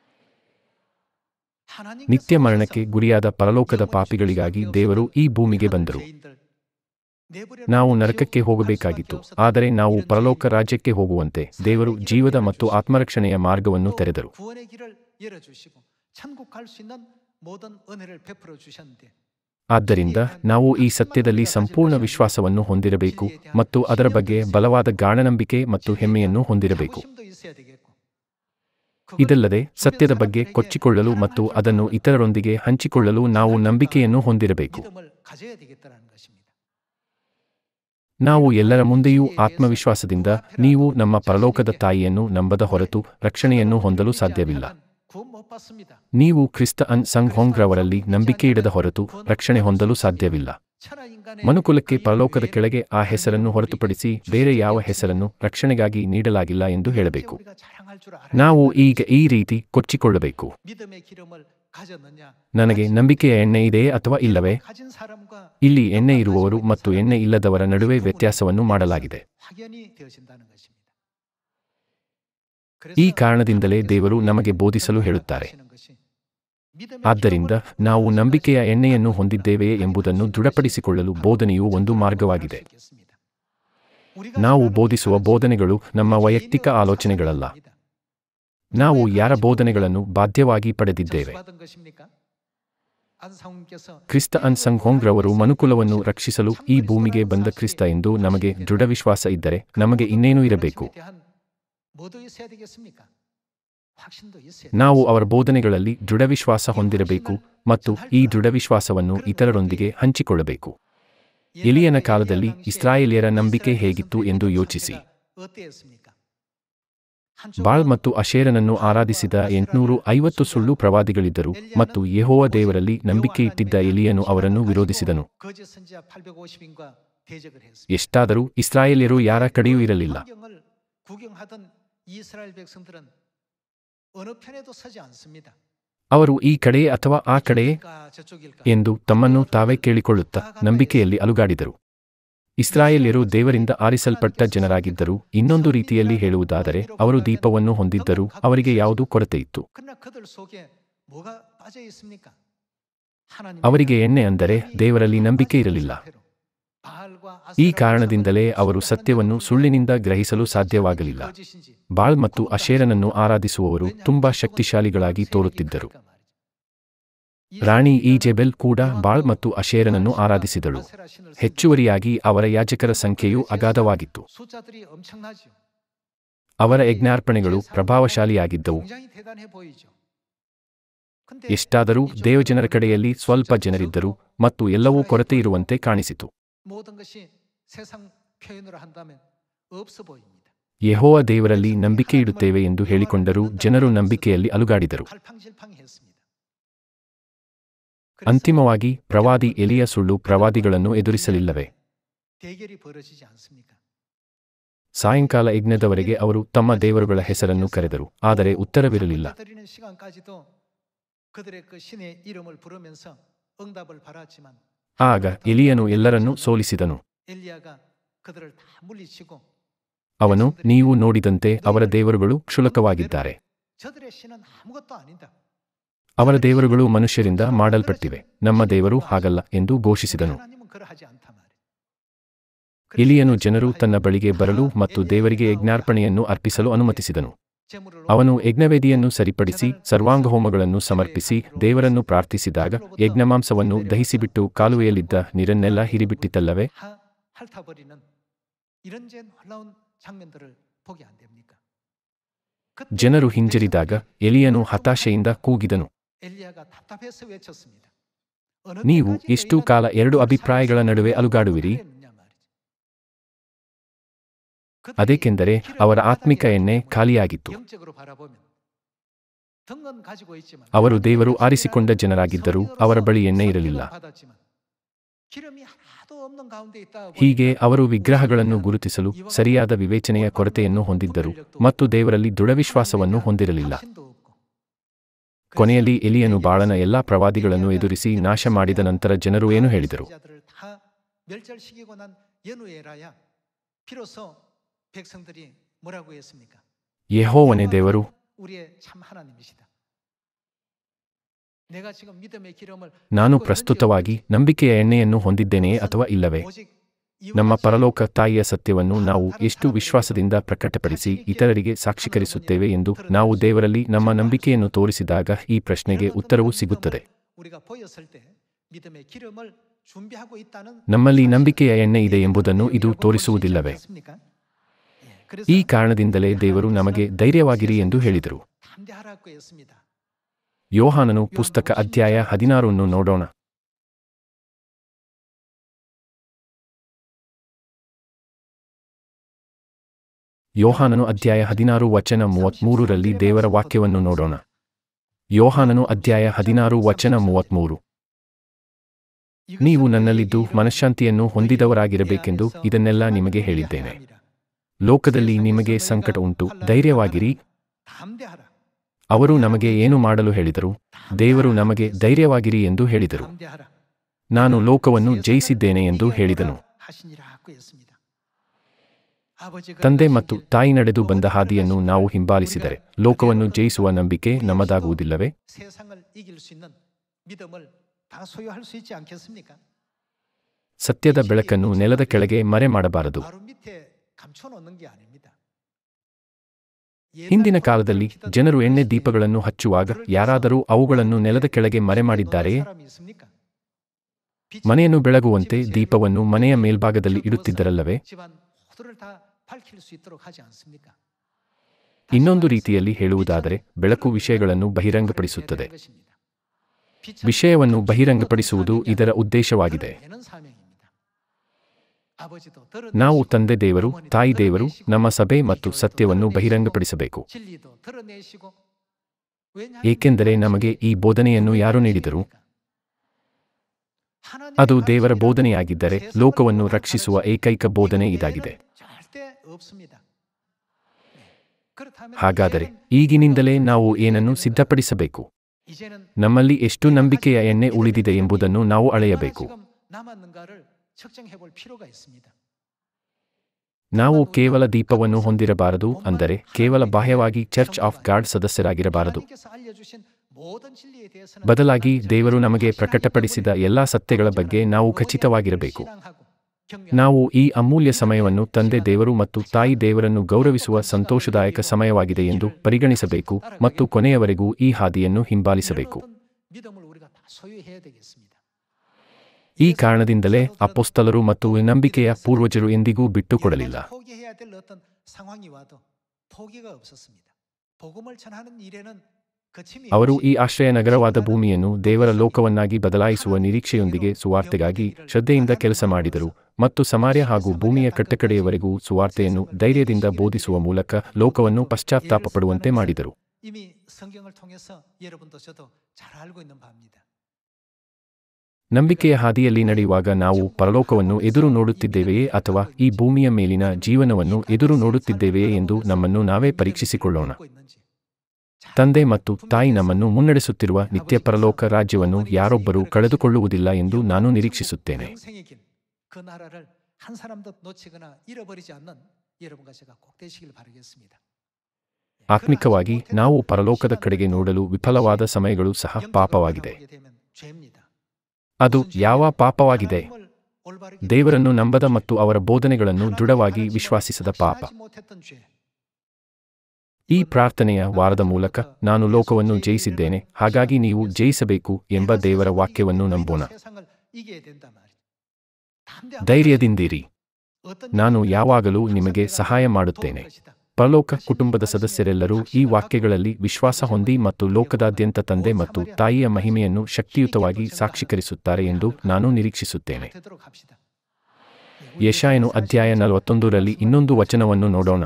A: ನಿತ್ಯ ಮರಣಕ್ಕೆ ಗುರಿಯಾದ ಪರಲೋಕದ ಪಾಪಿಗಳಿಗಾಗಿ ದೇವರು ಈ ಭೂಮಿಗೆ ಬಂದರು. ನಾವು ನರಕಕ್ಕೆ ಹೋಗಬೇಕಾಗಿತ್ತು, ಆದರೆ ನಾವು ಪರಲೋಕ ರಾಜ್ಯಕ್ಕೆ ಹೋಗುವಂತೆ ದೇವರು ಜೀವದ ಮತ್ತು ಆತ್ಮರಕ್ಷಣೆಯ ಮಾರ್ಗವನ್ನು ತೆರೆದರು. ಆದ್ದರಿಂದ ನಾವು ಈ ಸತ್ಯದಲ್ಲಿ ಸಂಪೂರ್ಣ ವಿಶ್ವಾಸವನ್ನು ಹೊಂದಿರಬೇಕು ಮತ್ತು ಅದರ ಬಗ್ಗೆ ಬಲವಾದ ಗಾಢನಂಬಿಕೆ ಮತ್ತು ಹೆಮ್ಮೆಯನ್ನು ಹೊಂದಿರಬೇಕು. ಇದಲ್ಲದೆ ಸತ್ಯದ ಬಗ್ಗೆ ಕೊಚ್ಚಿಕೊಳ್ಳಲು ಮತ್ತು ಅದನ್ನು ಇತರರೊಂದಿಗೆ ಹಂಚಿಕೊಳ್ಳಲು ನಾವು ನಂಬಿಕೆಯನ್ನು ಹೊಂದಿರಬೇಕು. ನಾವು ಎಲ್ಲರ ಮುಂದೆಯೂ ಆತ್ಮವಿಶ್ವಾಸದಿಂದ, ನೀವು ನಮ್ಮ ಪರಲೋಕದ ತಾಯಿಯನ್ನು ನಂಬದ ಹೊರತು ರಕ್ಷಣೆಯನ್ನು ಹೊಂದಲು ಸಾಧ್ಯವಿಲ್ಲ. ನೀವು ಕ್ರಿಸ್ತ ಅನ್ ಸಂಗ್ ಹೊಂಗ್ರವರಲ್ಲಿ ನಂಬಿಕೆಯಿಡದ ಹೊರತು ರಕ್ಷಣೆ ಹೊಂದಲು ಸಾಧ್ಯವಿಲ್ಲ. ಮನುಕುಲಕ್ಕೆ ಪರಲೋಕದ ಕೆಳಗೆ ಆ ಹೆಸರನ್ನು ಹೊರತುಪಡಿಸಿ ಬೇರೆ ಯಾವ ಹೆಸರನ್ನು ರಕ್ಷಣೆಗಾಗಿ ನೀಡಲಾಗಿಲ್ಲ ಎಂದು ಹೇಳಬೇಕು. ನಾವು ಈಗ ಈ ರೀತಿ ಕೊಚ್ಚಿಕೊಳ್ಳಬೇಕು. ನನಗೆ ನಂಬಿಕೆಯ ಎಣ್ಣೆ ಇದೆಯೇ ಅಥವಾ ಇಲ್ಲವೇ? ಇಲ್ಲಿ ಎಣ್ಣೆ ಇರುವವರು ಮತ್ತು ಎಣ್ಣೆ ಇಲ್ಲದವರ ನಡುವೆ ವ್ಯತ್ಯಾಸವನ್ನು ಮಾಡಲಾಗಿದೆ. ಈ ಕಾರಣದಿಂದಲೇ ದೇವರು ನಮಗೆ ಬೋಧಿಸಲು ಹೇಳುತ್ತಾರೆ. ಆದ್ದರಿಂದ ನಾವು ನಂಬಿಕೆಯ ಎಣ್ಣೆಯನ್ನು ಹೊಂದಿದ್ದೇವೆಯೇ ಎಂಬುದನ್ನು ದೃಢಪಡಿಸಿಕೊಳ್ಳಲು ಬೋಧನೆಯು ಒಂದು ಮಾರ್ಗವಾಗಿದೆ. ನಾವು ಬೋಧಿಸುವ ಬೋಧನೆಗಳು ನಮ್ಮ ವೈಯಕ್ತಿಕ ಆಲೋಚನೆಗಳಲ್ಲ. ನಾವು ಯಾರ ಬೋಧನೆಗಳನ್ನು ಬಾಧ್ಯವಾಗಿ ಪಡೆದಿದ್ದೇವೆ? ಕ್ರಿಸ್ತ ಅನ್ ಸಂಗ್ ಹೊಂಗ್ರವರು ಮನುಕುಲವನ್ನು ರಕ್ಷಿಸಲು ಈ ಭೂಮಿಗೆ ಬಂದ ಕ್ರಿಸ್ತ ಎಂದು ನಮಗೆ ದೃಢವಿಶ್ವಾಸ ಇದ್ದರೆ ನಮಗೆ ಇನ್ನೇನೂ ಇರಬೇಕು? ನಾವು ಅವರ ಬೋಧನೆಗಳಲ್ಲಿ ದೃಢವಿಶ್ವಾಸ ಹೊಂದಿರಬೇಕು ಮತ್ತು ಈ ದೃಢವಿಶ್ವಾಸವನ್ನು ಇತರರೊಂದಿಗೆ ಹಂಚಿಕೊಳ್ಳಬೇಕು. ಎಲಿಯನ ಕಾಲದಲ್ಲಿ ಇಸ್ರಾಯೇಲ್ಯರ ನಂಬಿಕೆ ಹೇಗಿತ್ತು ಎಂದು ಯೋಚಿಸಿ. ಬಾಳ್ ಮತ್ತು ಅಶೇರನನ್ನು ಆರಾಧಿಸಿದ 850 ಸುಳ್ಳು ಪ್ರವಾದಿಗಳಿದ್ದರು ಮತ್ತು ಯೆಹೋವ ದೇವರಲ್ಲಿ ನಂಬಿಕೆಯಿಟ್ಟಿದ್ದ ಎಲಿಯನು ಅವರನ್ನು ವಿರೋಧಿಸಿದನು. ಎಷ್ಟಾದರೂ ಇಸ್ರಾಯೇಲ್ಯರು ಯಾರ ಕಡೆಯೂ ಇರಲಿಲ್ಲ. ಅವರು ಈ ಕಡೆಯೇ ಅಥವಾ ಆ ಕಡೆಯೇ ಎಂದು ತಮ್ಮನ್ನು ತಾವೇ ಕೇಳಿಕೊಳ್ಳುತ್ತಾ ನಂಬಿಕೆಯಲ್ಲಿ ಅಲುಗಾಡಿದರು. ಇಸ್ರಾಯೇಲ್ಯರು ದೇವರಿಂದ ಆರಿಸಲ್ಪಟ್ಟ ಜನರಾಗಿದ್ದರು. ಇನ್ನೊಂದು ರೀತಿಯಲ್ಲಿ ಹೇಳುವುದಾದರೆ ಅವರು ದೀಪವನ್ನು ಹೊಂದಿದ್ದರು, ಅವರಿಗೆ ಯಾವುದೂ ಕೊರತೆಯಿತ್ತು. ಅವರಿಗೆ ಎಣ್ಣೆ ಅಂದರೆ ದೇವರಲ್ಲಿ ನಂಬಿಕೆ ಇರಲಿಲ್ಲ. ಈ ಕಾರಣದಿಂದಲೇ ಅವರು ಸತ್ಯವನ್ನು ಸುಳ್ಳಿನಿಂದ ಗ್ರಹಿಸಲು ಸಾಧ್ಯವಾಗಲಿಲ್ಲ. ಬಾಳ್ ಮತ್ತು ಅಶೇರನನ್ನು ಆರಾಧಿಸುವವರು ತುಂಬಾ ಶಕ್ತಿಶಾಲಿಗಳಾಗಿ ತೋರುತ್ತಿದ್ದರು. ರಾಣಿ ಈಜೆಬೆಲ್ ಕೂಡ ಬಾಳ್ ಮತ್ತು ಅಶೇರನನ್ನು ಆರಾಧಿಸಿದಳು. ಹೆಚ್ಚುವರಿಯಾಗಿ ಅವರ ಯಾಜಕರ ಸಂಖ್ಯೆಯು ಅಗಾಧವಾಗಿತ್ತು. ಅವರ ಯಜ್ಞಾರ್ಪಣೆಗಳು ಪ್ರಭಾವಶಾಲಿಯಾಗಿದ್ದವು. ಎಷ್ಟಾದರೂ ದೇವಜನರ ಕಡೆಯಲ್ಲಿ ಸ್ವಲ್ಪ ಜನರಿದ್ದರು ಮತ್ತು ಎಲ್ಲವೂ ಕೊರತೆಯಿರುವಂತೆ ಕಾಣಿಸಿತು. ಯೆಹೋವ ದೇವರಲ್ಲಿ ನಂಬಿಕೆ ಇಡುತ್ತೇವೆ ಎಂದು ಹೇಳಿಕೊಂಡರೂ ಜನರು ನಂಬಿಕೆಯಲ್ಲಿ ಅಲುಗಾಡಿದರು. ಅಂತಿಮವಾಗಿ ಪ್ರವಾದಿ ಎಲಿಯ ಸುಳ್ಳು ಪ್ರವಾದಿಗಳನ್ನು ಎದುರಿಸಲಿಲ್ಲವೇ? ಸಾಯಂಕಾಲ ಯಜ್ಞದವರೆಗೆ ಅವರು ತಮ್ಮ ದೇವರುಗಳ ಹೆಸರನ್ನು ಕರೆದರು, ಆದರೆ ಉತ್ತರವಿರಲಿಲ್ಲ. ಆಗ ಎಲಿಯನು ಎಲ್ಲರನ್ನೂ ಸೋಲಿಸಿದನು. ಅವನು, ನೀವು ನೋಡಿದಂತೆ ಅವರ ದೇವರುಗಳು ಕ್ಷುಲ್ಲಕವಾಗಿದ್ದಾರೆ. ಅವರ ದೇವರುಗಳು ಮನುಷ್ಯರಿಂದ ಮಾಡಲ್ಪಟ್ಟಿವೆ, ನಮ್ಮ ದೇವರು ಹಾಗಲ್ಲ ಎಂದು ಘೋಷಿಸಿದನು. ಎಲಿಯನು ಜನರು ತನ್ನ ಬಳಿಗೆ ಬರಲು ಮತ್ತು ದೇವರಿಗೆ ಯಜ್ಞಾರ್ಪಣೆಯನ್ನು ಅರ್ಪಿಸಲು ಅನುಮತಿಸಿದನು. ಅವನು ಯಜ್ಞವೇದಿಯನ್ನು ಸರಿಪಡಿಸಿ ಸರ್ವಾಂಗಹೋಮಗಳನ್ನು ಸಮರ್ಪಿಸಿ ದೇವರನ್ನು ಪ್ರಾರ್ಥಿಸಿದಾಗ ಯಜ್ಞಮಾಂಸವನ್ನು ದಹಿಸಿಬಿಟ್ಟು ಕಾಲುವೆಯಲ್ಲಿದ್ದ ನೀರನ್ನೆಲ್ಲ ಹಿರಿಬಿಟ್ಟಿತಲ್ಲವೇ? ಜನರು ಹಿಂಜರಿದಾಗ ಎಲಿಯನು ಹತಾಶೆಯಿಂದ ಕೂಗಿದನು, ನೀವು ಎಷ್ಟು ಕಾಲ ಎರಡು ಅಭಿಪ್ರಾಯಗಳ ನಡುವೆ ಅಲುಗಾಡುವಿರಿ? ಅದೇಕೆಂದರೆ ಅವರ ಆತ್ಮಿಕ ಎಣ್ಣೆ ಖಾಲಿಯಾಗಿತ್ತು. ಅವರು ದೇವರು ಆರಿಸಿಕೊಂಡ ಜನರಾಗಿದ್ದರೂ ಅವರ ಬಳಿ ಎಣ್ಣೆ ಇರಲಿಲ್ಲ. ಹೀಗೆ ಅವರು ವಿಗ್ರಹಗಳನ್ನು ಗುರುತಿಸಲು ಸರಿಯಾದ ವಿವೇಚನೆಯ ಕೊರತೆಯನ್ನು ಹೊಂದಿದ್ದರು ಮತ್ತು ದೇವರಲ್ಲಿ ದೃಢವಿಶ್ವಾಸವನ್ನು ಹೊಂದಿರಲಿಲ್ಲ. ಕೊನೆಯಲ್ಲಿ ಎಲಿಯನು ಬಾಳನ ಎಲ್ಲಾ ಪ್ರವಾದಿಗಳನ್ನು ಎದುರಿಸಿ ನಾಶ ಮಾಡಿದ ನಂತರ ಜನರು ಏನು ಹೇಳಿದರು? ಯೆಹೋವನೇ ದೇವರು. ನಾನು ಪ್ರಸ್ತುತವಾಗಿ ನಂಬಿಕೆಯ ಎಣ್ಣೆಯನ್ನು ಹೊಂದಿದ್ದೇನೆಯೇ ಅಥವಾ ಇಲ್ಲವೇ? ನಮ್ಮ ಪರಲೋಕ ತಾಯಿಯ ಸತ್ಯವನ್ನು ನಾವು ಎಷ್ಟು ವಿಶ್ವಾಸದಿಂದ ಪ್ರಕಟಪಡಿಸಿ ಇತರರಿಗೆ ಸಾಕ್ಷೀಕರಿಸುತ್ತೇವೆ ಎಂದು ನಾವು ದೇವರಲ್ಲಿ ನಮ್ಮ ನಂಬಿಕೆಯನ್ನು ತೋರಿಸಿದಾಗ ಈ ಪ್ರಶ್ನೆಗೆ ಉತ್ತರವೂ ಸಿಗುತ್ತದೆ. ನಮ್ಮಲ್ಲಿ ನಂಬಿಕೆಯ ಎಣ್ಣೆ ಇದೆ ಎಂಬುದನ್ನು ಇದು ತೋರಿಸುವುದಿಲ್ಲವೇ? ಈ ಕಾರಣದಿಂದಲೇ ದೇವರು ನಮಗೆ ಧೈರ್ಯವಾಗಿರಿ ಎಂದು ಹೇಳಿದರು. ಯೋಹಾನನು ಪುಸ್ತಕ ಅಧ್ಯಾಯ 16 ನೋಡೋಣ. ಯೋಹಾನನು ಅಧ್ಯಾಯ 16 ವಚನ 33ರಲ್ಲಿ ದೇವರ ವಾಕ್ಯವನ್ನು ನೋಡೋಣ. ಯೋಹಾನನು ಅಧ್ಯಾಯ 16 ವಚನ 33. ನೀವು ನನ್ನಲ್ಲಿದ್ದು ಮನಃಶಾಂತಿಯನ್ನು ಹೊಂದಿದವರಾಗಿರಬೇಕೆಂದು ಇದನ್ನೆಲ್ಲ ನಿಮಗೆ ಹೇಳಿದ್ದೇನೆ. ಲೋಕದಲ್ಲಿ ನಿಮಗೆ ಸಂಕಟ ಉಂಟು, ಧೈರ್ಯವಾಗಿರಿ. ಅವರು ನಮಗೆ ಏನು ಮಾಡಲು ಹೇಳಿದರು? ದೇವರು ನಮಗೆ ಧೈರ್ಯವಾಗಿರಿ ಎಂದು ಹೇಳಿದರು. ನಾನು ಲೋಕವನ್ನು ಜಯಿಸಿದ್ದೇನೆ ಎಂದು ಹೇಳಿದನು. ತಂದೆ ಮತ್ತು ತಾಯಿ ನಡೆದು ಬಂದ ಹಾದಿಯನ್ನು ನಾವು ಹಿಂಬಾಲಿಸಿದರೆ ಲೋಕವನ್ನು ಜಯಿಸುವ ನಂಬಿಕೆ ನಮ್ಮದಾಗುವುದಿಲ್ಲವೇ? ಸತ್ಯದ ಬೆಳಕನ್ನು ನೆಲದ ಕೆಳಗೆ ಮರೆ ಮಾಡಬಾರದು. ಹಿಂದಿನ ಕಾಲದಲ್ಲಿ ಜನರು ಎಣ್ಣೆ ದೀಪಗಳನ್ನು ಹಚ್ಚುವಾಗ ಯಾರಾದರೂ ಅವುಗಳನ್ನು ನೆಲದ ಕೆಳಗೆ ಮರೆಮಾಡಿದ್ದಾರೆಯೇ? ಮನೆಯನ್ನು ಬೆಳಗುವಂತೆ ದೀಪವನ್ನು ಮನೆಯ ಮೇಲ್ಭಾಗದಲ್ಲಿ ಇಡುತ್ತಿದ್ದರಲ್ಲವೇ? ಇನ್ನೊಂದು ರೀತಿಯಲ್ಲಿ ಹೇಳುವುದಾದರೆ ಬೆಳಕು ವಿಷಯಗಳನ್ನು ಬಹಿರಂಗಪಡಿಸುತ್ತದೆ. ವಿಷಯವನ್ನು ಬಹಿರಂಗಪಡಿಸುವುದು ಇದರ ಉದ್ದೇಶವಾಗಿದೆ. ನಾವು ತಂದೆ ದೇವರು, ತಾಯಿ ದೇವರು, ನಮ್ಮ ಸಭೆ ಮತ್ತು ಸತ್ಯವನ್ನು ಬಹಿರಂಗಪಡಿಸಬೇಕು. ಏಕೆಂದರೆ ನಮಗೆ ಈ ಬೋಧನೆಯನ್ನು ಯಾರು ನೀಡಿದರು? ಅದು ದೇವರ ಬೋಧನೆಯಾಗಿದ್ದರೆ ಲೋಕವನ್ನು ರಕ್ಷಿಸುವ ಏಕೈಕ ಬೋಧನೆ ಇದಾಗಿದೆ. ಹಾಗಾದರೆ ಈಗಿನಿಂದಲೇ ನಾವು ಏನನ್ನು ಸಿದ್ಧಪಡಿಸಬೇಕು? ನಮ್ಮಲ್ಲಿ ಎಷ್ಟು ನಂಬಿಕೆಯ ಎಣ್ಣೆ ಉಳಿದಿದೆ ಎಂಬುದನ್ನು ನಾವು ಅಳೆಯಬೇಕು. ನಾವು ಕೇವಲ ದೀಪವನ್ನು ಹೊಂದಿರಬಾರದು, ಅಂದರೆ ಕೇವಲ ಬಾಹ್ಯವಾಗಿ ಚರ್ಚ್ ಆಫ್ ಗಾಡ್ ಸದಸ್ಯರಾಗಿರಬಾರದು. ಬದಲಾಗಿ ದೇವರು ನಮಗೆ ಪ್ರಕಟಪಡಿಸಿದ ಎಲ್ಲಾ ಸತ್ಯಗಳ ಬಗ್ಗೆ ನಾವು ಖಚಿತವಾಗಿರಬೇಕು. ನಾವು ಈ ಅಮೂಲ್ಯ ಸಮಯವನ್ನು ತಂದೆ ದೇವರು ಮತ್ತು ತಾಯಿ ದೇವರನ್ನು ಗೌರವಿಸುವ ಸಂತೋಷದಾಯಕ ಸಮಯವಾಗಿದೆ ಎಂದು ಪರಿಗಣಿಸಬೇಕು ಮತ್ತು ಕೊನೆಯವರೆಗೂ ಈ ಹಾದಿಯನ್ನು ಹಿಂಬಾಲಿಸಬೇಕು. ಈ ಕಾರಣದಿಂದಲೇ ಅಪೊಸ್ತಲರು ಮತ್ತು ನಂಬಿಕೆಯ ಪೂರ್ವಜರು ಎಂದಿಗೂ ಬಿಟ್ಟುಕೊಡಲಿಲ್ಲ. ಅವರು ಈ ಆಶ್ರಯ ನಗರವಾದ ಭೂಮಿಯನ್ನು ದೇವರ ಲೋಕವನ್ನಾಗಿ ಬದಲಾಯಿಸುವ ನಿರೀಕ್ಷೆಯೊಂದಿಗೆ ಸುವಾರ್ತೆಗಾಗಿ ಶ್ರದ್ಧೆಯಿಂದ ಕೆಲಸ ಮಾಡಿದರು ಮತ್ತು ಸಮಾರ್ಯ ಹಾಗೂ ಭೂಮಿಯ ಕಟ್ಟಕಡೆಯವರೆಗೂ ಸುವಾರ್ತೆಯನ್ನು ಧೈರ್ಯದಿಂದ ಬೋಧಿಸುವ ಮೂಲಕ ಲೋಕವನ್ನು ಪಶ್ಚಾತ್ತಾಪಪಡುವಂತೆ ಮಾಡಿದರು. ನಂಬಿಕೆಯ ಹಾದಿಯಲ್ಲಿ ನಡೆಯುವಾಗ ನಾವು ಪರಲೋಕವನ್ನು ಎದುರು ನೋಡುತ್ತಿದ್ದೇವೆಯೇ ಅಥವಾ ಈ ಭೂಮಿಯ ಮೇಲಿನ ಜೀವನವನ್ನು ಎದುರು ನೋಡುತ್ತಿದ್ದೇವೆಯೇ ಎಂದು ನಮ್ಮನ್ನು ನಾವೇ ಪರೀಕ್ಷಿಸಿಕೊಳ್ಳೋಣ. ತಂದೆ ಮತ್ತು ತಾಯಿ ನಮ್ಮನ್ನು ಮುನ್ನಡೆಸುತ್ತಿರುವ ನಿತ್ಯ ಪರಲೋಕ ರಾಜ್ಯವನ್ನು ಯಾರೊಬ್ಬರೂ ಕಳೆದುಕೊಳ್ಳುವುದಿಲ್ಲ ಎಂದು ನಾನು ನಿರೀಕ್ಷಿಸುತ್ತೇನೆ. ಆತ್ಮಿಕವಾಗಿ ನಾವು ಪರಲೋಕದ ಕಡೆಗೆ ನೋಡಲು ವಿಫಲವಾದ ಸಮಯಗಳು ಸಹ ಪಾಪವಾಗಿದೆ. ಅದು ಯಾವ ಪಾಪವಾಗಿದೆ? ದೇವರನ್ನು ನಂಬದ ಮತ್ತು ಅವರ ಬೋಧನೆಗಳನ್ನು ದೃಢವಾಗಿ ವಿಶ್ವಾಸಿಸದ ಪಾಪ. ಈ ಪ್ರಾರ್ಥನೆಯ ವಾರದ ಮೂಲಕ ನಾನು ಲೋಕವನ್ನು ಜಯಿಸಿದ್ದೇನೆ, ಹಾಗಾಗಿ ನೀವು ಜಯಿಸಬೇಕು ಎಂಬ ದೇವರ ವಾಕ್ಯವನ್ನು ನಂಬೋಣ. ಧೈರ್ಯದಿಂದಿರಿ, ನಾನು ಯಾವಾಗಲೂ ನಿಮಗೆ ಸಹಾಯ ಮಾಡುತ್ತೇನೆ. ಪರಲೋಕ ಕುಟುಂಬದ ಸದಸ್ಯರೆಲ್ಲರೂ ಈ ವಾಕ್ಯಗಳಲ್ಲಿ ವಿಶ್ವಾಸ ಹೊಂದಿ ಮತ್ತು ಲೋಕದಾದ್ಯಂತ ತಂದೆ ಮತ್ತು ತಾಯಿಯ ಮಹಿಮೆಯನ್ನು ಶಕ್ತಿಯುತವಾಗಿ ಸಾಕ್ಷೀಕರಿಸುತ್ತಾರೆ ಎಂದು ನಾನು ನಿರೀಕ್ಷಿಸುತ್ತೇನೆ. ಯೆಶಾಯನು ಅಧ್ಯಾಯ 41ರಲ್ಲಿ ಇನ್ನೊಂದು ವಚನವನ್ನು ನೋಡೋಣ.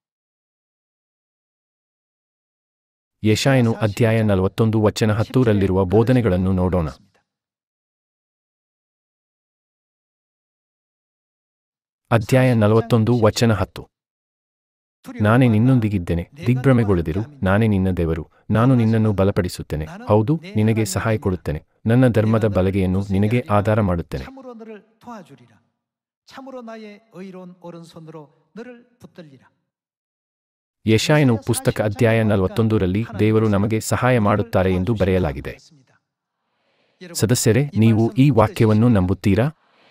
A: ಯೆಶಾಯನು ಅಧ್ಯಾಯ 41 ವಚನ 10ರಲ್ಲಿರುವ ಬೋಧನೆಗಳನ್ನು ನೋಡೋಣ. ಅಧ್ಯಾಯ 41 ವಚನ 10. ನಾನೇ ನಿನ್ನೊಂದಿಗಿದ್ದೇನೆ, ದಿಗ್ಭ್ರಮೆಗೊಳ್ಳದಿರು, ನಾನೇ ನಿನ್ನ ದೇವರು, ನಾನು ನಿನ್ನನ್ನು ಬಲಪಡಿಸುತ್ತೇನೆ, ಹೌದು ನಿನಗೆ ಸಹಾಯ ಕೊಡುತ್ತೇನೆ, ನನ್ನ ಧರ್ಮದ ಬಲಗೆಯನ್ನು ನಿನಗೆ ಆಧಾರ ಮಾಡುತ್ತೇನೆ. ಯೆಶಾಯನು ಪುಸ್ತಕ ಅಧ್ಯಾಯ 41ರಲ್ಲಿ ದೇವರು ನಮಗೆ ಸಹಾಯ ಮಾಡುತ್ತಾರೆ ಎಂದು ಬರೆಯಲಾಗಿದೆ. ಸದಸ್ಯರೇ, ನೀವು ಈ ವಾಕ್ಯವನ್ನು ನಂಬುತ್ತೀರಾ?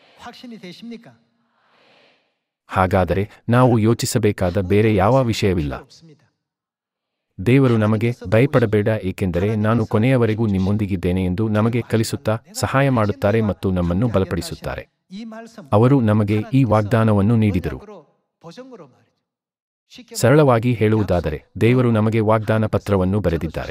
A: ಹಾಗಾದರೆ ನಾವು ಯೋಚಿಸಬೇಕಾದ ಬೇರೆ ಯಾವ ವಿಷಯವಿಲ್ಲ. ದೇವರು ನಮಗೆ ಭಯಪಡಬೇಡ, ಏಕೆಂದರೆ ನಾನು ಕೊನೆಯವರೆಗೂ ನಿಮ್ಮೊಂದಿಗಿದ್ದೇನೆ ಎಂದು ನಮಗೆ ಕಲಿಸುತ್ತಾ ಸಹಾಯ ಮಾಡುತ್ತಾರೆ ಮತ್ತು ನಮ್ಮನ್ನು ಬಲಪಡಿಸುತ್ತಾರೆ. ಅವರು ನಮಗೆ ಈ ವಾಗ್ದಾನವನ್ನು ನೀಡಿದರು. ಸರಳವಾಗಿ ಹೇಳುವುದಾದರೆ ದೇವರು ನಮಗೆ ವಾಗ್ದಾನ ಪತ್ರವನ್ನು ಬರೆದಿದ್ದಾರೆ.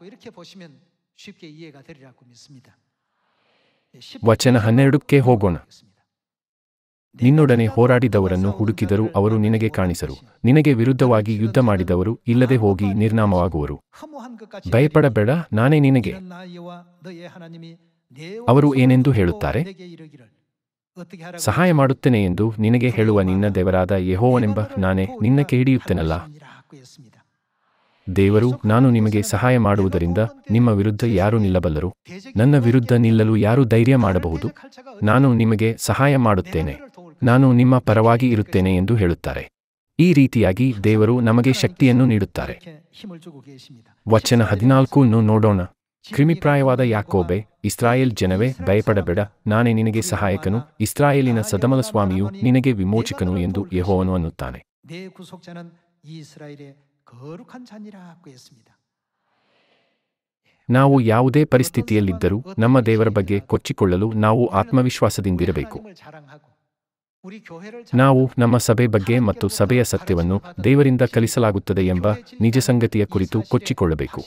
A: ವಚನ 12ಕ್ಕೆ ಹೋಗೋಣ. ನಿನ್ನೊಡನೆ ಹೋರಾಡಿದವರನ್ನು ಹುಡುಕಿದರೂ ಅವರು ನಿನಗೆ ಕಾಣಿಸರು, ನಿನಗೆ ವಿರುದ್ಧವಾಗಿ ಯುದ್ಧ ಮಾಡಿದವರು ಇಲ್ಲದೆ ಹೋಗಿ ನಿರ್ನಾಮವಾಗುವರು. ಭಯಪಡಬೇಡ, ನಾನೇ ನಿನಗೆ. ಅವರು ಏನೆಂದು ಹೇಳುತ್ತಾರೆ? ಸಹಾಯ ಮಾಡುತ್ತೇನೆ ಎಂದು ನಿನಗೆ ಹೇಳುವ ನಿನ್ನ ದೇವರಾದ ಯೆಹೋವನೆಂಬ ನಾನೇ ನಿನ್ನಕ್ಕೆ ಹಿಡಿಯುತ್ತೇನಲ್ಲ. ದೇವರು, ನಾನು ನಿಮಗೆ ಸಹಾಯ ಮಾಡುವುದರಿಂದ ನಿಮ್ಮ ವಿರುದ್ಧ ಯಾರು ನಿಲ್ಲಬಲ್ಲರು? ನನ್ನ ವಿರುದ್ಧ ನಿಲ್ಲಲು ಯಾರು ಧೈರ್ಯ ಮಾಡಬಹುದು? ನಾನು ನಿಮಗೆ ಸಹಾಯ ಮಾಡುತ್ತೇನೆ, ನಾನು ನಿಮ್ಮ ಪರವಾಗಿ ಇರುತ್ತೇನೆ ಎಂದು ಹೇಳುತ್ತಾರೆ. ಈ ರೀತಿಯಾಗಿ ದೇವರು ನಮಗೆ ಶಕ್ತಿಯನ್ನು ನೀಡುತ್ತಾರೆ. ವಚನ 14 ನೋಡೋಣ. ಕ್ರಿಮಿಪ್ರಾಯವಾದ ಯಾಕೋಬೆ, ಇಸ್ರಾಯೇಲ್ ಜನವೇ, ಭಯಪಡಬೇಡ, ನಾನೇ ನಿನಗೆ ಸಹಾಯಕನು, ಇಸ್ರಾಯೇಲಿನ ಸದಮಲ ಸ್ವಾಮಿಯು ನಿನಗೆ ವಿಮೋಚಕನು ಎಂದು ಯೆಹೋವನು ಅನ್ನುತ್ತಾನೆ. ನಾವು ಯಾವುದೇ ಪರಿಸ್ಥಿತಿಯಲ್ಲಿದ್ದರೂ ನಮ್ಮ ದೇವರ ಬಗ್ಗೆ ಕೊಚ್ಚಿಕೊಳ್ಳಲು ನಾವು ಆತ್ಮವಿಶ್ವಾಸದಿಂದಿರಬೇಕು. ನಾವು ನಮ್ಮ ಸಭೆ ಬಗ್ಗೆ ಮತ್ತು ಸಭೆಯ ಸತ್ಯವನ್ನು ದೇವರಿಂದ ಕಲಿಸಲಾಗುತ್ತದೆ ಎಂಬ ನಿಜ ಸಂಗತಿಯ ಕುರಿತು ಕೊಚ್ಚಿಕೊಳ್ಳಬೇಕು.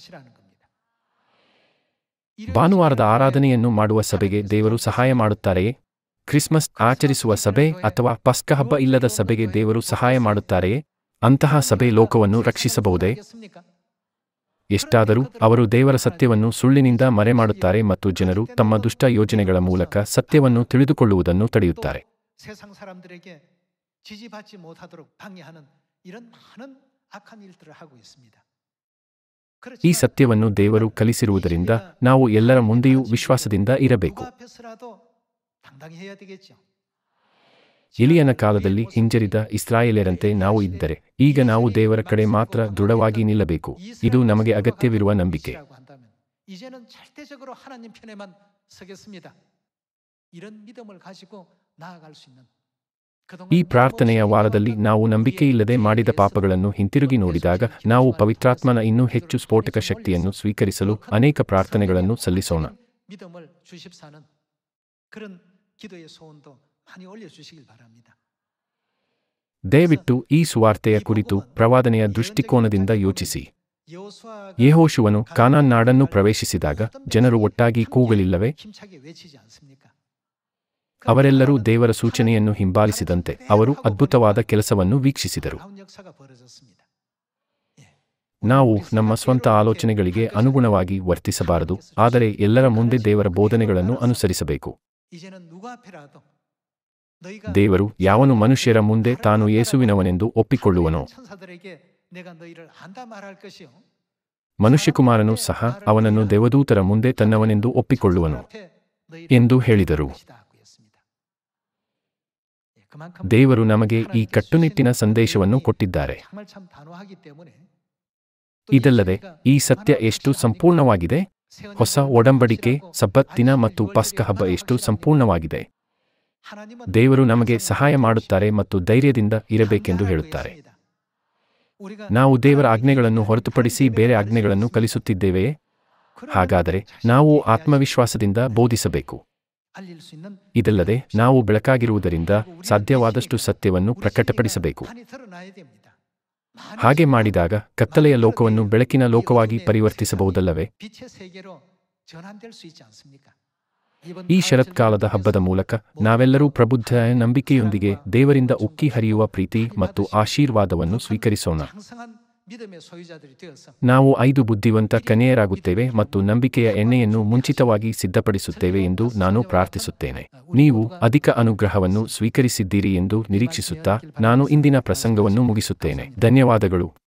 A: ಭಾನುವಾರದ ಆರಾಧನೆಯನ್ನು ಮಾಡುವ ಸಭೆಗೆ ದೇವರು ಸಹಾಯ ಮಾಡುತ್ತಾರೆಯೇ? ಕ್ರಿಸ್ಮಸ್ ಆಚರಿಸುವ ಸಭೆ ಅಥವಾ ಪಸ್ಕ ಹಬ್ಬ ಇಲ್ಲದ ಸಭೆಗೆ ದೇವರು ಸಹಾಯ ಮಾಡುತ್ತಾರೆಯೇ? ಅಂತಹ ಸಭೆ ಲೋಕವನ್ನು ರಕ್ಷಿಸಬಹುದೇ? ಎಷ್ಟಾದರೂ ಅವರು ದೇವರ ಸತ್ಯವನ್ನು ಸುಳ್ಳಿನಿಂದ ಮರೆಮಾಡುತ್ತಾರೆ ಮತ್ತು ಜನರು ತಮ್ಮ ದುಷ್ಟ ಯೋಜನೆಗಳ ಮೂಲಕ ಸತ್ಯವನ್ನು ತಿಳಿದುಕೊಳ್ಳುವುದನ್ನು ತಡೆಯುತ್ತಾರೆ. ಈ ಸತ್ಯವನ್ನು ದೇವರು ಕಲಿಸಿರುವುದರಿಂದ ನಾವು ಎಲ್ಲರ ಮುಂದೆಯೂ ವಿಶ್ವಾಸದಿಂದ ಇರಬೇಕು. ಎಲಿಯನ ಕಾಲದಲ್ಲಿ ಹಿಂಜರಿದ ಇಸ್ರಾಯೇಲ್ಯರಂತೆ ನಾವು ಇದ್ದರೆ ಈಗ ನಾವು ದೇವರ ಕಡೆ ಮಾತ್ರ ದೃಢವಾಗಿ ನಿಲ್ಲಬೇಕು. ಇದು ನಮಗೆ ಅಗತ್ಯವಿರುವ ನಂಬಿಕೆ. ಈ ಪ್ರಾರ್ಥನೆಯ ವಾರದಲ್ಲಿ ನಾವು ನಂಬಿಕೆಯಿಲ್ಲದೆ ಮಾಡಿದ ಪಾಪಗಳನ್ನು ಹಿಂತಿರುಗಿ ನೋಡಿದಾಗ ನಾವು ಪವಿತ್ರಾತ್ಮನ ಇನ್ನೂ ಹೆಚ್ಚು ಸ್ಫೋಟಕ ಶಕ್ತಿಯನ್ನು ಸ್ವೀಕರಿಸಲು ಅನೇಕ ಪ್ರಾರ್ಥನೆಗಳನ್ನು ಸಲ್ಲಿಸೋಣ. ದಯವಿಟ್ಟು ಈ ಸುವಾರ್ತೆಯ ಕುರಿತು ಪ್ರವಾದನೆಯ ದೃಷ್ಟಿಕೋನದಿಂದ ಯೋಚಿಸಿ. ಯೆಹೋಶುವನು ಕಾನಾನ್ ನಾಡನ್ನು ಪ್ರವೇಶಿಸಿದಾಗ ಜನರು ಒಟ್ಟಾಗಿ ಕೂಗಲಿಲ್ಲವೇ? ಅವರೆಲ್ಲರೂ ದೇವರ ಸೂಚನೆಯನ್ನು ಹಿಂಬಾಲಿಸಿದಂತೆ ಅವರು ಅದ್ಭುತವಾದ ಕೆಲಸವನ್ನು ವೀಕ್ಷಿಸಿದರು. ನಾವು ನಮ್ಮ ಸ್ವಂತ ಆಲೋಚನೆಗಳಿಗೆ ಅನುಗುಣವಾಗಿ ವರ್ತಿಸಬಾರದು, ಆದರೆ ಎಲ್ಲರ ಮುಂದೆ ದೇವರ ಬೋಧನೆಗಳನ್ನು ಅನುಸರಿಸಬೇಕು. ದೇವರು ಯಾವನು ಮನುಷ್ಯರ ಮುಂದೆ ತಾನು ಯೇಸುವಿನವನೆಂದು ಒಪ್ಪಿಕೊಳ್ಳುವನೋ, ಮನುಷ್ಯಕುಮಾರನು ಸಹ ಅವನನ್ನು ದೇವದೂತರ ಮುಂದೆ ತನ್ನವನೆಂದು ಒಪ್ಪಿಕೊಳ್ಳುವನು ಎಂದು ಹೇಳಿದರು. ದೇವರು ನಮಗೆ ಈ ಕಟ್ಟುನಿಟ್ಟಿನ ಸಂದೇಶವನ್ನು ಕೊಟ್ಟಿದ್ದಾರೆ. ಇದಲ್ಲದೆ ಈ ಸತ್ಯ ಎಷ್ಟು ಸಂಪೂರ್ಣವಾಗಿದೆ? ಹೊಸ ಒಡಂಬಡಿಕೆ, ಸಬ್ಬತ್ ದಿನ ಮತ್ತು ಪಸ್ಕ ಹಬ್ಬ ಎಷ್ಟು ಸಂಪೂರ್ಣವಾಗಿದೆ. ದೇವರು ನಮಗೆ ಸಹಾಯ ಮಾಡುತ್ತಾರೆ ಮತ್ತು ಧೈರ್ಯದಿಂದ ಇರಬೇಕೆಂದು ಹೇಳುತ್ತಾರೆ. ನಾವು ದೇವರ ಆಜ್ಞೆಗಳನ್ನು ಹೊರತುಪಡಿಸಿ ಬೇರೆ ಆಜ್ಞೆಗಳನ್ನು ಕಲಿಸುತ್ತಿದ್ದೇವೆಯೇ? ಹಾಗಾದರೆ ನಾವು ಆತ್ಮವಿಶ್ವಾಸದಿಂದ ಬೋಧಿಸಬೇಕು. ಇದಲ್ಲದೆ ನಾವು ಬೆಳಕಾಗಿರುವುದರಿಂದ ಸಾಧ್ಯವಾದಷ್ಟು ಸತ್ಯವನ್ನು ಪ್ರಕಟಪಡಿಸಬೇಕು. ಹಾಗೆ ಮಾಡಿದಾಗ ಕತ್ತಲೆಯ ಲೋಕವನ್ನು ಬೆಳಕಿನ ಲೋಕವಾಗಿ ಪರಿವರ್ತಿಸಬಹುದಲ್ಲವೇ? ಈ ಶರತ್ಕಾಲದ ಹಬ್ಬದ ಮೂಲಕ ನಾವೆಲ್ಲರೂ ಪ್ರಬುದ್ಧ ನಂಬಿಕೆಯೊಂದಿಗೆ ದೇವರಿಂದ ಉಕ್ಕಿ ಹರಿಯುವ ಪ್ರೀತಿ ಮತ್ತು ಆಶೀರ್ವಾದವನ್ನು ಸ್ವೀಕರಿಸೋಣ. ನಾವು 5 ಬುದ್ಧಿವಂತ ಕನ್ಯೆಯರಾಗುತ್ತೇವೆ ಮತ್ತು ನಂಬಿಕೆಯ ಎಣ್ಣೆಯನ್ನು ಮುಂಚಿತವಾಗಿ ಸಿದ್ಧಪಡಿಸುತ್ತೇವೆ ಎಂದು ನಾನು ಪ್ರಾರ್ಥಿಸುತ್ತೇನೆ. ನೀವು ಅಧಿಕ ಅನುಗ್ರಹವನ್ನು ಸ್ವೀಕರಿಸಿದ್ದೀರಿ ಎಂದು ನಿರೀಕ್ಷಿಸುತ್ತಾ ನಾನು ಇಂದಿನ ಪ್ರಸಂಗವನ್ನು ಮುಗಿಸುತ್ತೇನೆ. ಧನ್ಯವಾದಗಳು.